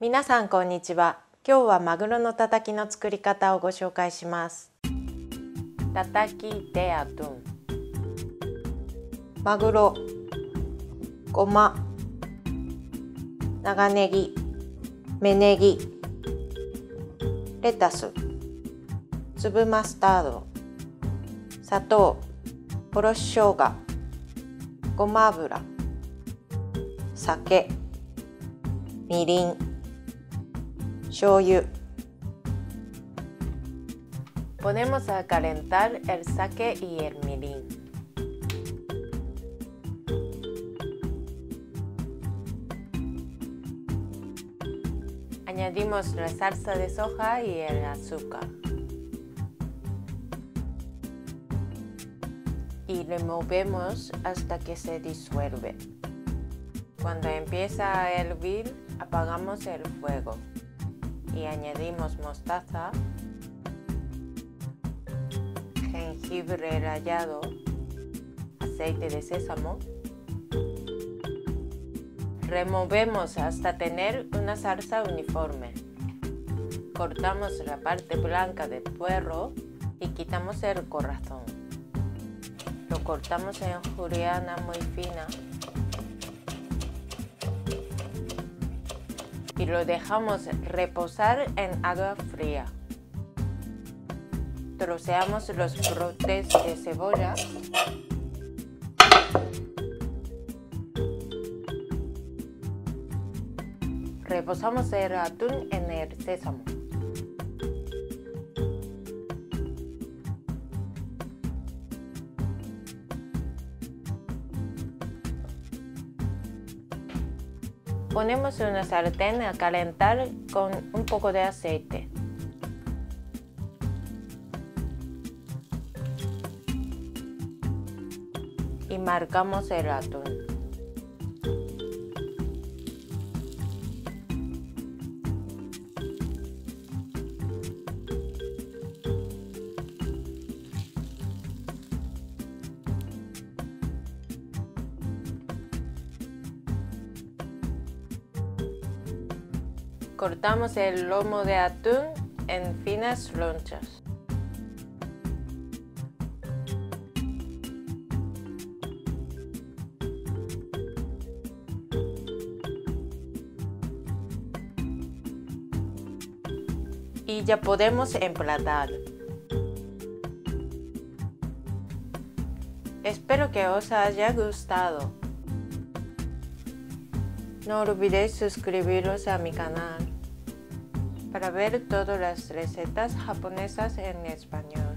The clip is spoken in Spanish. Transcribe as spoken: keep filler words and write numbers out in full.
皆さんこんにちは。今日はマグロのたたきの作り方をご紹介します。たたきでアトゥン。マグロ、ごま、長ネギ、芽ネギ、レタス、粒マスタード、砂糖、おろし生姜、ごま油、酒、みりん、醤油。Ponemos a calentar el sake y el mirin. Añadimos la salsa de soja y el azúcar. Y removemos hasta que se disuelve. Cuando empieza a hervir, apagamos el fuego y añadimos mostaza, jengibre rallado, aceite de sésamo. Removemos hasta tener una salsa uniforme. Cortamos la parte blanca del puerro y quitamos el corazón. Lo cortamos en juliana muy fina y lo dejamos reposar en agua fría. Troceamos los brotes de cebolla reposamos el atún en el sésamo. Ponemos una sartén a calentar con un poco de aceite. Y marcamos el atún. Cortamos el lomo de atún en finas lonchas. Y ya podemos emplatar. Espero que os haya gustado. No olvidéis suscribiros a mi canal para ver todas las recetas japonesas en español.